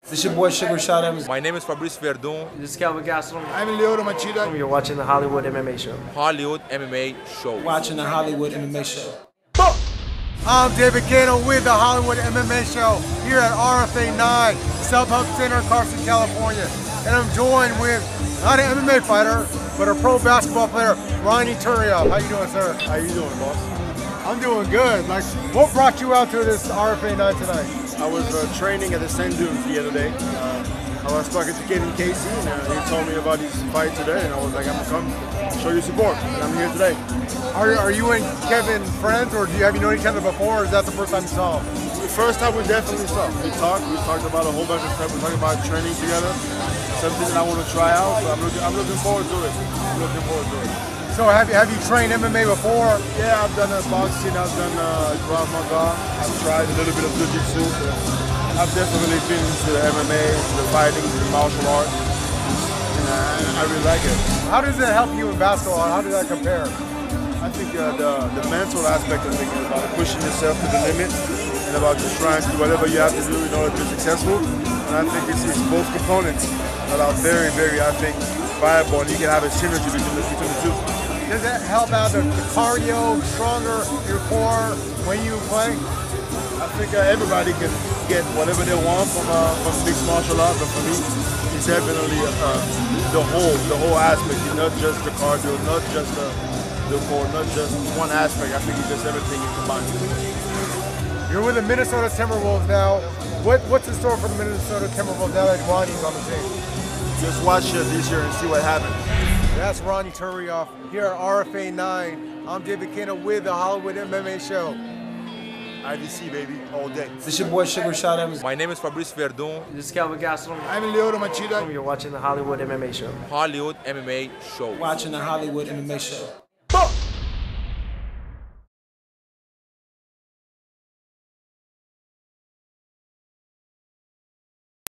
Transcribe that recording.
This your boy Sugar Shot Evans. My name is Fabrice Verdun. This is Calvin Gastelum. I'm Lyoto Machida. You're watching the Hollywood MMA Show. Hollywood MMA Show. Watching the Hollywood MMA Show. I'm David Gano with the Hollywood MMA Show here at RFA 9, StubHub Center, Carson, California. And I'm joined with not an MMA fighter, but a pro basketball player, Ronnie Turiaf. How you doing, sir? How you doing, boss? I'm doing good. Like, what brought you out to this RFA 9 tonight? I was training at the Sand Dunes the other day. I was talking to Kevin Casey, and he told me about his fight today, and I was like, I'm gonna come show you support, and I'm here today. Are you and Kevin friends, or have you known each other before, or is that the first time you saw him? The first time we definitely saw. We talked about a whole bunch of stuff. We talked about training together, something that I want to try out. So I'm looking forward to it. So have you trained MMA before? Yeah, I've done boxing. I've done Krav Maga. I've tried a little bit of jiu-jitsu. I've definitely been into the MMA, to the fighting, to the martial art, and I really like it. How does it help you in basketball? How does that compare? I think the mental aspect of it is about pushing yourself to the limit and about just trying to do whatever you have to do in order to be successful. And I think it's both components that are very, very, I think, viable, and you can have a synergy between the two. Does it help out the cardio, stronger, your core when you play? I think everybody can get whatever they want from mixed martial art, but for me, it's definitely the whole aspect, not just the cardio, not just the core, not just one aspect. I think it's just everything combined. You're with the Minnesota Timberwolves now. What's in store for the Minnesota Timberwolves now that Ronnie's on the team? Just watch this year and see what happens. That's Ronnie Turiaf here at RFA 9. I'm David Kano with the Hollywood MMA Show. IVC, baby, all day. This your boy Sugar Shot Evans. My name is Fabrice Verdun. This is Calvin Gastelum. I'm Lyoto Machida. You're watching the Hollywood MMA Show. Hollywood MMA Show. Watching the Hollywood MMA Show.